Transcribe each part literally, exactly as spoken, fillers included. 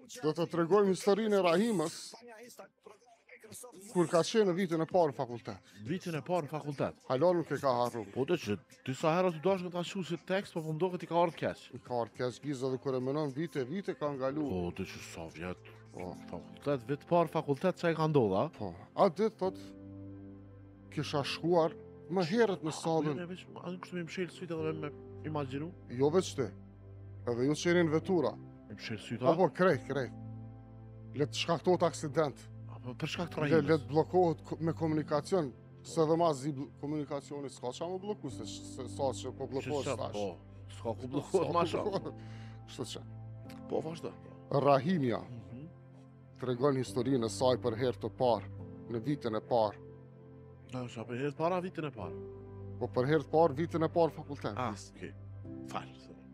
Do të tregojmë historinë e Rahimës, kur ka qenë në vitin e parë në fakultet. Vitin e parë në fakultet. Halo nuk e ka harru. Po të që disa herë të dashën ta shu si tekst, po po mdoket i ka ardhur keq. I ka ardhur keq gizë dhe kur e menon vite vite ka ngalu. Po të që sa vjet. Po, Fakultet, vit parë fakultet çka i ka ndodha? po. A ditë thot kisha shkuar më herët në sallën. Ne veç, a nuk kështu më mshël sytë edhe me me imagjinu? Jo veç ti. Edhe ju që jeni në vetura. Me mshël sytë. Apo krejt, krejt. Le të shkaktohet aksident. Apo për shkak të Le, Rahimës. le të bllokohet ko- me komunikacion. Se dhe ma zi bl- komunikacioni s'ka qa më bloku, se, se sa që po bllokohet Që stash. Po, s'ka ku bllokohet më shumë. Kështu që. Po vazhdo. Rahimja Mhm. tregon historinë e saj për herë të parë, në vitin e parë. Na sa për herë para vitin e parë. Po për herë të parë vitin e parë fakultet. Ah, okay. Fal.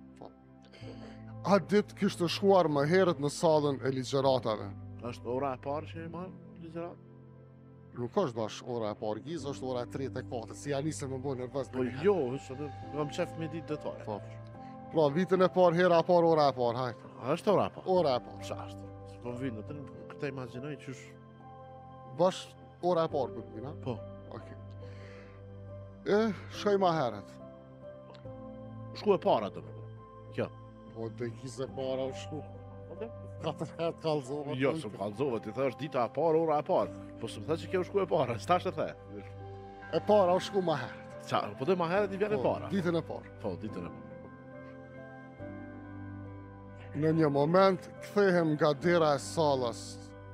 A ditë kishte shkuar më herët në sallën e ligjeratave. Është ora e parë që e marr ligjërat? Nuk është bash ora e parë, gizë është ora e tretë e katërt, si ja nisem më bën nervoz. Po jo, është atë, kam qef me ditë detale. Po. Pra, vitin e parë, hera e parë, ora e parë, hajtë. A është ora e parë? Ora e parë. Qa është? Po vinë, të në këta imaginoj qysh... Bash ora e parë, për vina? Po. Okej. E, shkoj ma herët. Shku e para të përdo. Kjo. Po, dhe gizë e para u shku. Katër herët kalzova. Jo, së më kalzove, ti thë është dita e parë, ora e parë. Po së më thë që kjo shku e para, s'tash e the. E para u shku ma herët. Qa, po dhe ma herët i vjen e Po, para. ditën e parë. Po, ditën e parë. Në një moment, kthehem nga dera e sallës.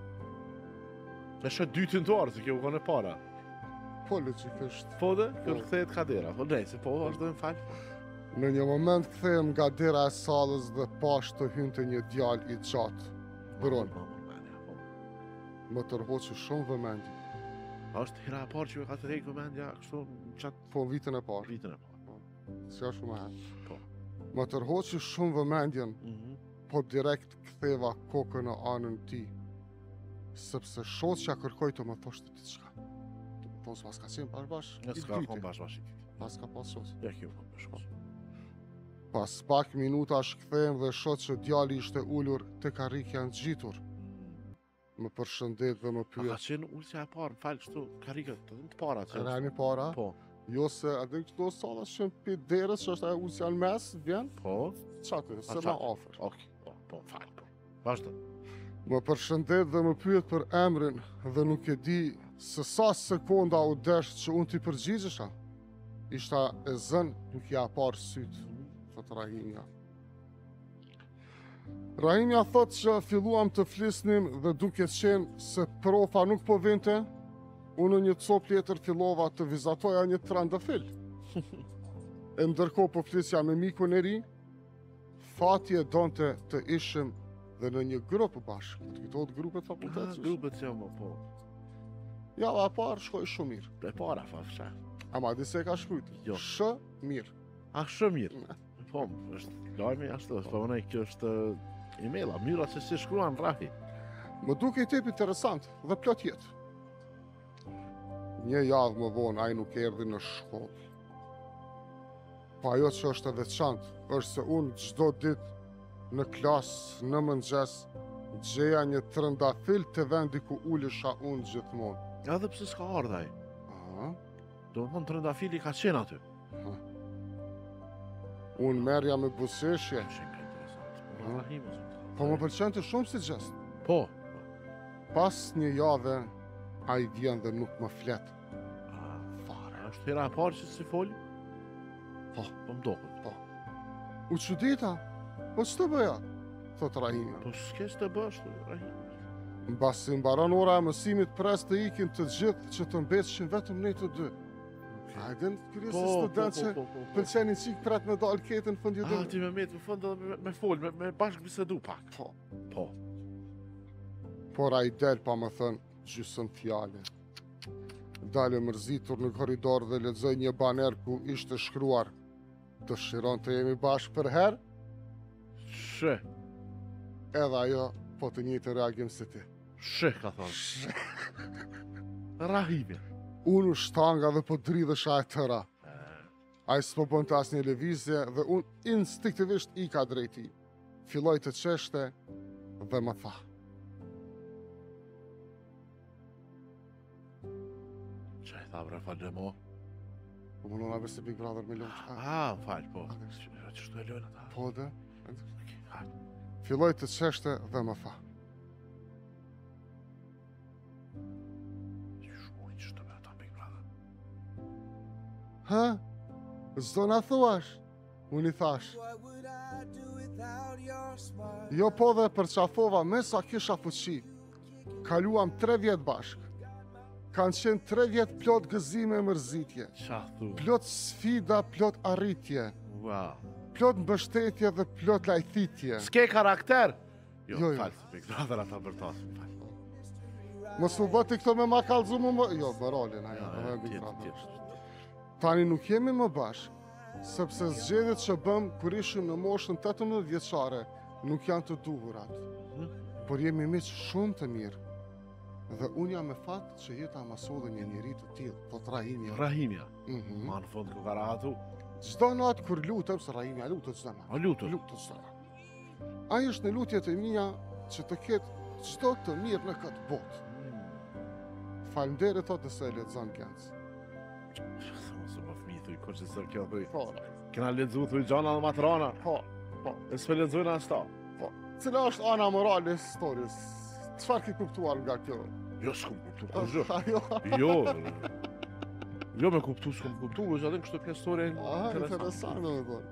E shë dytin të arë, se kjo u kanë e para. Po, logikisht. Po dhe, kjo Po. kthehet kadera. Po nej, se po, është dhe më falë. Në një moment, kthehem nga dera e sallës dhe pash të hynte një djalë i gjatë. Bron, më tërhoqi shumë vëmendje. A është hera e parë që ju ka të rejkë vëmendja kështu në qatë Po, vitën e parë. vitën e parë. Si është shumë herë. Po. Më tërhoqi shumë vëmendjen, Mhm. po direkt ktheva kokën në anën ti. Sepse shoqja kërkoj të më thoshte ti çka. Po s'pas ka qenë pas bash. Në i s'ka dyti. kom bash bashit. Pas ka pas shoq. Ja kjo kom bash. Pas pak minutash kthehem dhe shoh që djali ishte ulur te karrikja në gjitur. Më përshëndet dhe më A ka pyet. qenë ulësja e parë, më falë kështu, karikët, të të para që... Rani para? Po, Jo se a dhe këto salla që pi derës që është ajo ulësja në mes, vjen? po, Qatë, se A, ma qatë. afër. ok, po, po, falë, po. Vazhdo. Më përshëndet dhe më pyet për emrin dhe nuk e di se sa sekonda u desh që unë t'i përgjigjesha. Ishta e zën nuk ja parë sytë, thot Rahimja. Rahimja thot që filluam të flisnim dhe duke qenë se profa nuk po vinte, unë në një copë tjetër fillova të vizatoja një trandafil. E ndërkohë po flisja me mikun e ri, fatje donte të ishim dhe në një grup bashkë, të kujtohet grupet Ah, fakultetës. grupet që më, po. Ja, a parë shkoj shumë mirë. E para, fa, fsha. Ama di se ka shkujt. Jo. Shë mirë. A, shumë mirë. Po, është lajmi ashtu, është, po mënej, kjo është emaila, myra se si shkruan Rahi. Më duke i tep interesant dhe plot jetë. Një javë më vonë ai nuk erdhi në shkollë. Pa ajo që është e veçantë është se unë çdo ditë në klasë, në mëngjes, gjeja një trëndafil të vendi ku ulesha unë gjithmonë. Edhe pse s'ka ardhaj. Aha. Do më thonë trëndafili ka qenë aty. Unë merja me buzëshje, Shenë ka interesant. Ah. Rahimës. po më pëlqente shumë si gjest. Po. Pas një jave, ai vjen dhe nuk më flet. A, Fare. a është hera e parë që si foli? Po. Po më doket. Po. U çudita, po ç'të bëja? Thot Rahimja. Po s'ke të bësh, Rahim. Mbasi mbaron ora e mësimit pres të ikin të gjithë që të mbeshin vetëm ne të dy. A e din kërë si student që po, po, po. pëlqeni qik pret me dalë ketën në fund Ah, jetën. ti me me të fund edhe me, me fol, me, me bashkë bisedu pak. Po. Po. Por a i del pa më thënë gjysën fjale. Dale mërzitur në korridor dhe lexoj një baner ku ishte shkruar: dëshiron të jemi bashkë për herë? Shë, Edhe ajo po të njëjtë reagim si ti. shë ka thonë. Rahimi. Unë u shtanga dhe po dridhesha e tëra. Ai s'po bënte asë një lëvizje dhe unë instinktivisht i ka drejti. Filloj të qeshte, dhe më tha, Që e tha bre, falë mo? po më nëna besi Big Brother me lumë. Ah, falë, po. Që shtu e lojnë ata? Po dhe, Okej, hajde. filloj të qeshte dhe më tha, Shmojnë që të me ata Big Brother. ha? Zdo na thuash? Unë i thash, jo po dhe për qafova me sa kisha fuqi. Kaluam tre vjet bashk. Kanë qenë tre vjet plot gëzime e mërzitje. Qa thu? Plot sfida, plot arritje. Wow. Plot mbështetje dhe plot lajthitje. S'ke karakter? Jo, Jo, jo. falë, se Big Brother ata bërtasin, falë. Mos u bëti këto me ma kallëzu më më... Jo, më rolin, ajo, Ja, edhe ja, Big tjetë, Brother. tjetë. Tani nuk jemi më bashk, sepse zgjedhjet që bëm kur ishim në moshën tetëmbëdhjetë vjeçare nuk janë të duhurat. Por jemi miq shumë të mirë. Dhe unë jam me fat që jeta ma solli një njeri të tillë, thot Rahimja. Rahimja. Mhm. Ma në fund ku ka rahatu? Çdo natë kur lutem, se Rahimja lutet çdo natë. A lutu? Lutet çdo natë. Ai është në lutjet e mia që të ketë çdo të mirë në këtë botë. Faleminderit thotë se e lexon Genc. Thonë se më fmi, thuj, kur që sër kjo thuj. Po, Kena ledzu, thuj, gjana dhe matrona. po, po. E s'pe ledzojnë ashta. Po. Cila është ana morale e historisë? Çfarë ke kuptuar nga kjo? Jo, s'kom kuptu, kur zhë. Ajo. Jo, jo me kuptu, s'kom kuptu, është adin kështu pjesë historie Ah, interesant. interesant, do të thonë.